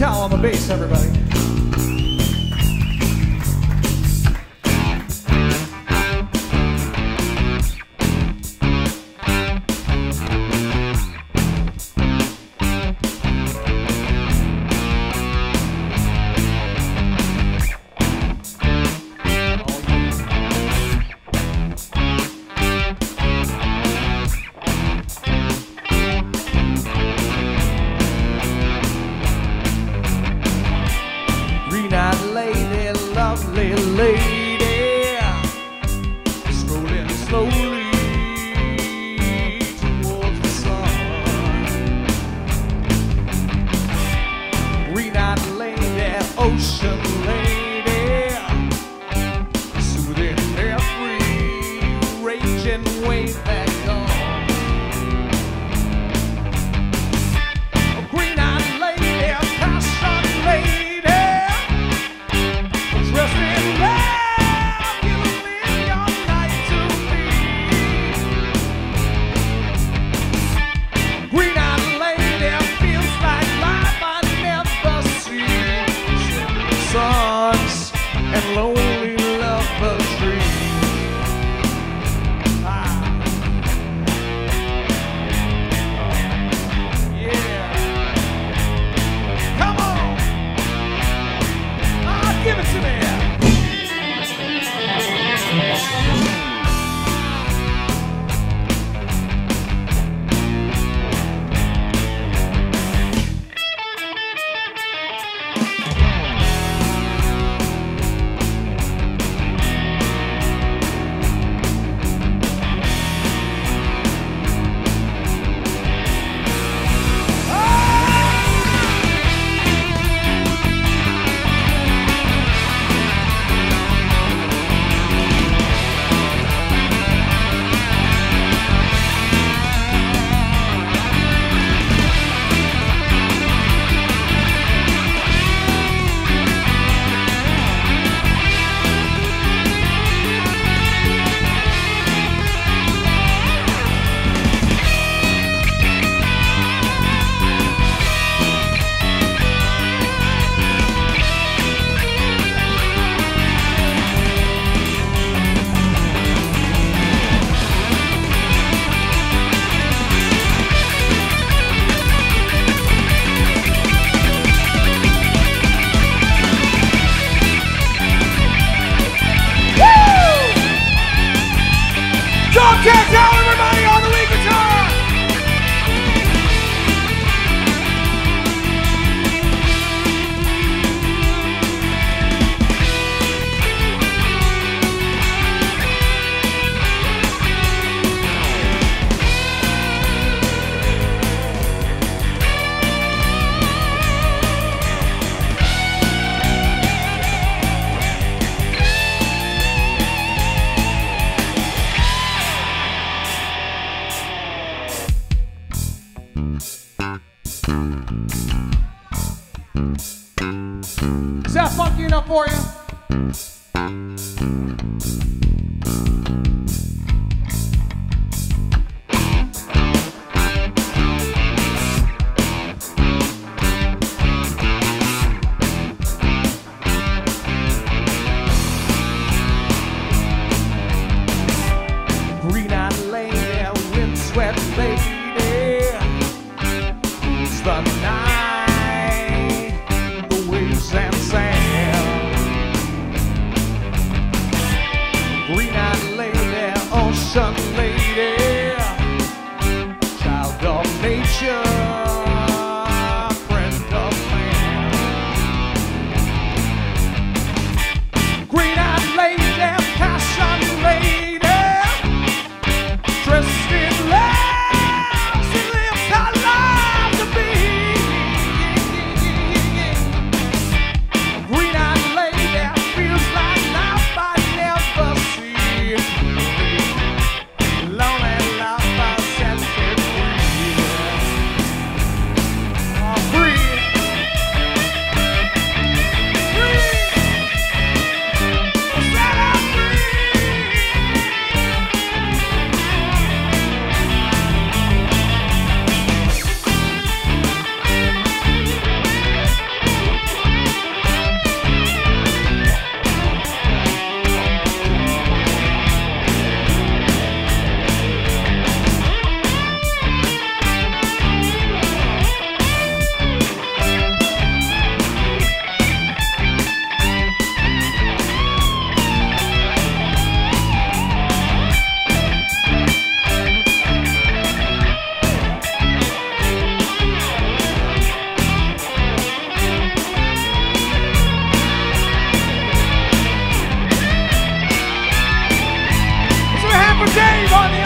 towel on the bass, everybody. Lovely lady, strolling slowly towards the sun. Green-eyed lady, ocean lady, soothing every raging wave that comes. Green-eyed lady, passion lady. And lonely lovers dream. Yeah. Come on. Give it to me. Can't tell everybody on the lead guitar. Is that funky enough for you? Green-eyed lady, windswept lady, it's the night, the waves and sand. Green-eyed lady, ocean lady, child of nature, friend of man. Green-eyed lady, passion lady, dressed in love, she lives her life to be. Green-eyed lady feels like life I never see. money